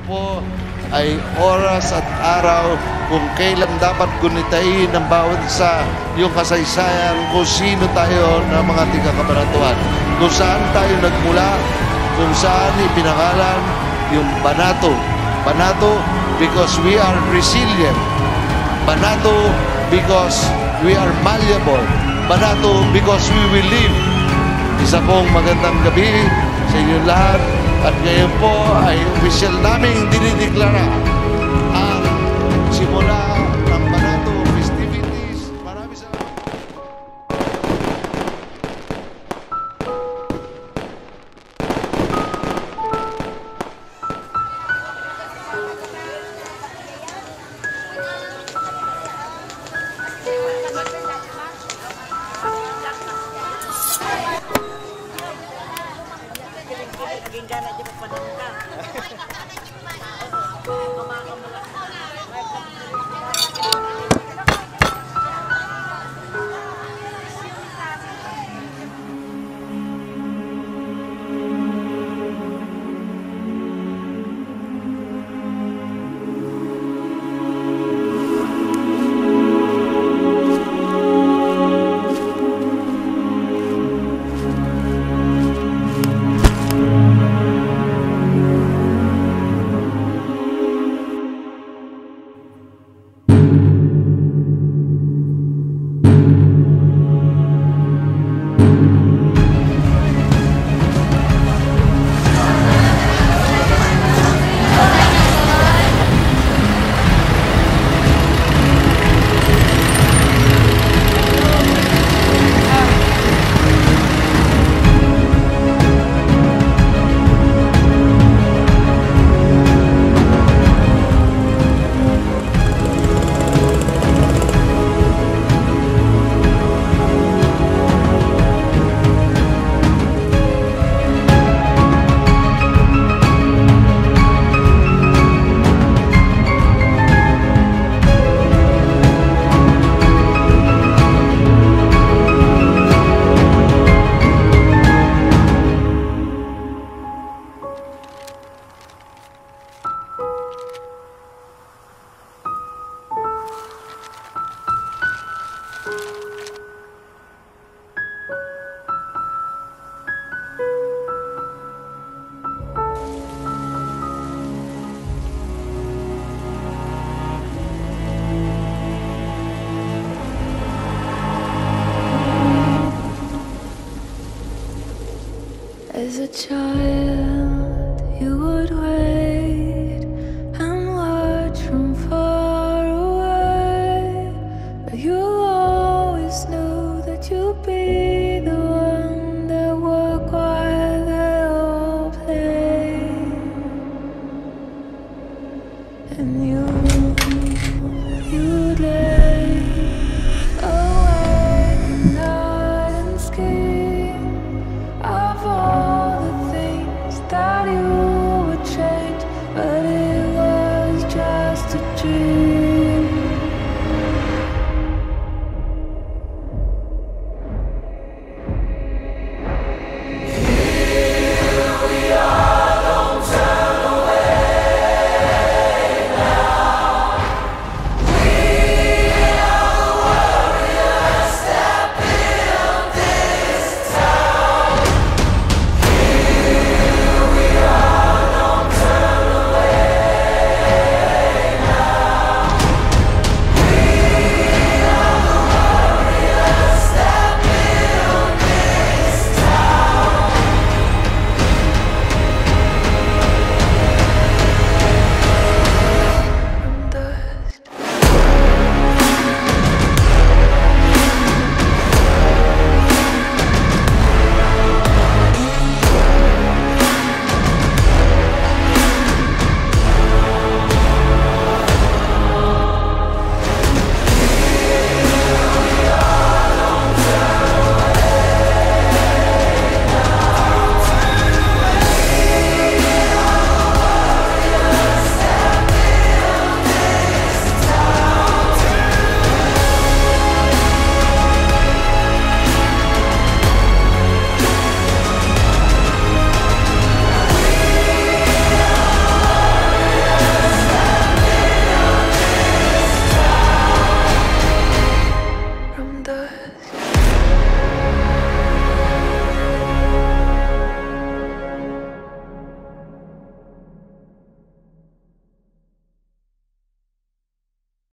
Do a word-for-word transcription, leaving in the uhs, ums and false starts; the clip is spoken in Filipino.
po ay oras at araw kung kailan dapat gunitain ng bawat isa yung kasaysayan kung sino tayo na mga tiga-Cabanatuan. Kung saan tayo nagmula, kung saan ipinangalan yung Banato. Banato because we are resilient. Banato because we are malleable. Banato because we will live. Isa pong magandang gabi sa inyo lahat. At ngayon po ay opisyal naming dinideklara ang simula ng Banato festivities. Maraming salamat. Naging gana dyan magpanunta. As a child